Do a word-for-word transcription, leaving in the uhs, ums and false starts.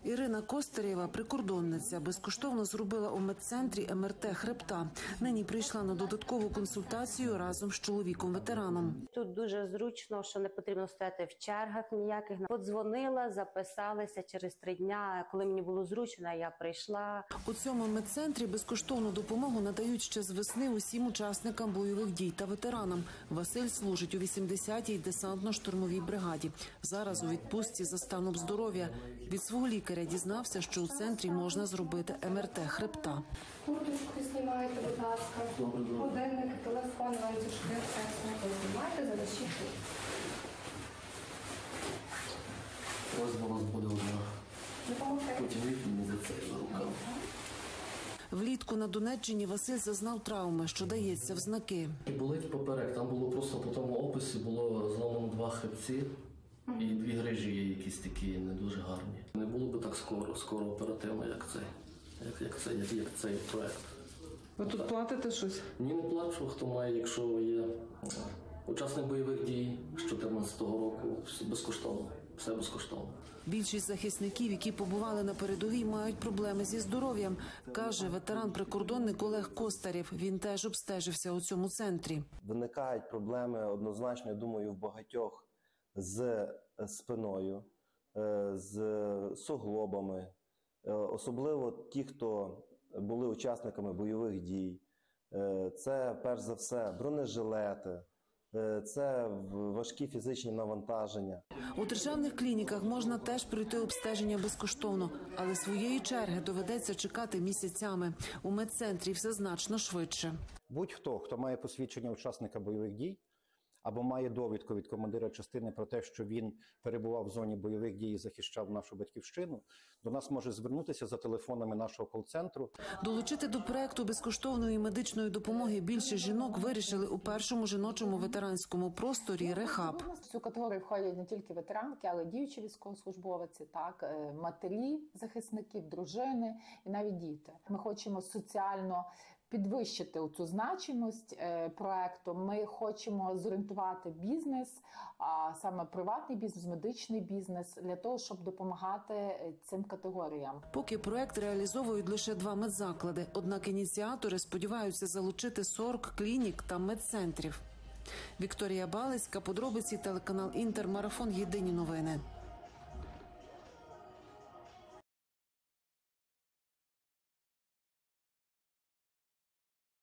Ірина Костарєва, прикордонниця, безкоштовно зробила у медцентрі ем ер те хребта. Нині прийшла на додаткову консультацію разом з чоловіком-ветераном. Тут дуже зручно, що не потрібно стояти в чергах ніяких. Подзвонила, записалася через три дня. Коли мені було зручно, я прийшла. У цьому медцентрі безкоштовну допомогу надають ще з весни усім учасникам бойових дій та ветеранам. Василь служить у вісімдесятій десантно-штурмовій бригаді. Зараз у відпустці за станом здоров'я. Від свого лікаря дізнався, що у центрі можна зробити ем ер те хребта. Курточку знімайте, будь ласка. Годинники, телефон, ланцюжки, все знімайте, залишіть тут. Ось у вас буде одна. Потягніть мені за це за рукав. Влітку на Донеччині Василь зазнав травми, що дається в знаки. Болить поперек. Там було просто по тому описі, було зламано два хребці і дві грижі є якісь такі не дуже гарні. Не було би так скоро, скоро оперативно, як цей, як, як, цей, як, як цей проект. Ви тут платите щось? Ні, не плачу, хто має, якщо є учасник бойових дій з чотирнадцятого року, все безкоштовно, все безкоштовно. Більшість захисників, які побували на передовій, мають проблеми зі здоров'ям, каже ветеран-прикордонник Олег Костарєв. Він теж обстежився у цьому центрі. Виникають проблеми, однозначно, я думаю, в багатьох з спиною, з суглобами, особливо ті, хто були учасниками бойових дій. Це, перш за все, бронежилети, це важкі фізичні навантаження. У державних клініках можна теж пройти обстеження безкоштовно, але своєї черги доведеться чекати місяцями. У медцентрі все значно швидше. Будь-хто, хто має посвідчення учасника бойових дій, або має довідку від командира частини про те, що він перебував в зоні бойових дій і захищав нашу батьківщину, до нас може звернутися за телефонами нашого кол-центру. Долучити до проекту безкоштовної медичної допомоги більше жінок вирішили у першому жіночому ветеранському просторі «Рехаб». В цю категорію входять не тільки ветеранки, але й діючі військовослужбовці, так, матері захисників, дружини і навіть діти. Ми хочемо соціально підвищити цю значимість проекту. Ми хочемо зорієнтувати бізнес, а саме приватний бізнес, медичний бізнес, для того, щоб допомагати цим категоріям. Поки проект реалізовують лише два медзаклади, однак ініціатори сподіваються залучити сорок клінік та медцентрів. Вікторія Балицька, подробиці, телеканал «Інтер», марафон «Єдині новини».